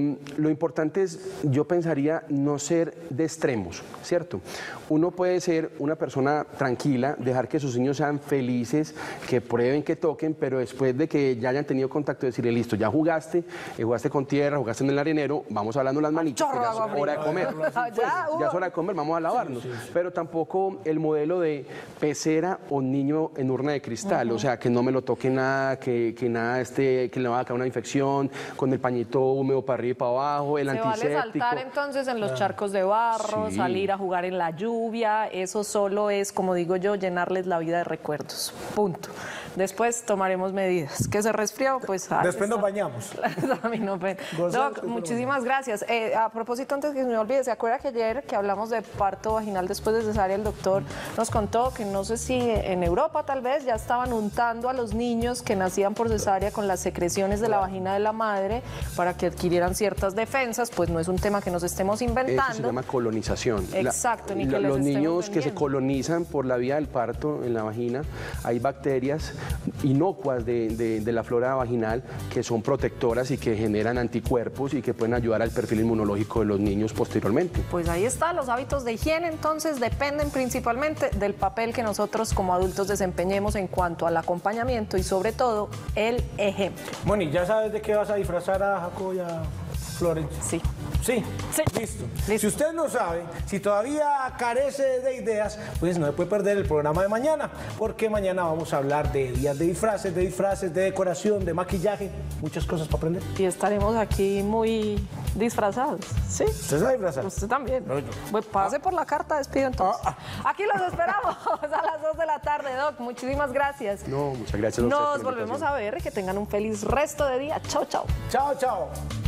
Lo importante es, yo pensaría, no ser de extremos, ¿cierto? Uno puede ser una persona tranquila, dejar que sus niños sean felices, que prueben, que toquen, pero después de que ya hayan tenido contacto, decirle, listo, ya jugaste, jugaste con tierra, jugaste en el arenero, vamos hablando las manitas, que ya es hora de comer. Pues, ya es hora de comer, vamos a lavarnos. Pero tampoco el modelo de pecera o niño en urna de cristal, o sea, que no me lo toque nada, que nada que le va a caer una infección, con el pañito húmedo para arriba y para abajo, el Se antiséptico. vale saltar entonces en los charcos de barro, Sí. salir a jugar en la lluvia, eso solo es, como digo yo, llenarles la vida de recuerdos, punto. Después tomaremos medidas. ¿Que se resfrió? Pues ahí Después nos está. bañamos. Doc, muchísimas gracias. A propósito, antes que se me olvide, ¿se acuerda que ayer que hablamos de parto vaginal después de cesárea, el doctor nos contó que no sé si en Europa tal vez ya estaban untando a los niños que nacían por cesárea con las secreciones de la vagina de la madre para que adquirieran ciertas defensas? Pues no es un tema que nos estemos inventando. Eso se llama colonización. Exacto, ni que les los estemos niños que se vendiendo. colonizan por la vía del parto en la vagina, hay bacterias inocuas de la flora vaginal que son protectoras y que generan anticuerpos y que pueden ayudar al perfil inmunológico de los niños posteriormente. Pues ahí está, los hábitos de higiene entonces dependen principalmente del papel que nosotros como adultos desempeñemos en cuanto al acompañamiento y sobre todo el ejemplo. Moni, ¿ya sabes de qué vas a disfrazar a Jacob y a Florencia? Sí. Sí, Sí. Listo. Listo. Si usted no sabe, si todavía carece de ideas, pues no se puede perder el programa de mañana, porque mañana vamos a hablar de días de disfraces, de decoración, de maquillaje, muchas cosas para aprender. Y estaremos aquí muy disfrazados, ¿sí? ¿Usted sabe disfrazar? Usted también. No, yo. Pues pase por la carta, despido entonces. Aquí los esperamos a las 2 de la tarde, Doc. Muchísimas gracias. No, muchas gracias a ustedes por Nos la volvemos invitación. a ver y que tengan un feliz resto de día. Chao, chao. Chao, chao.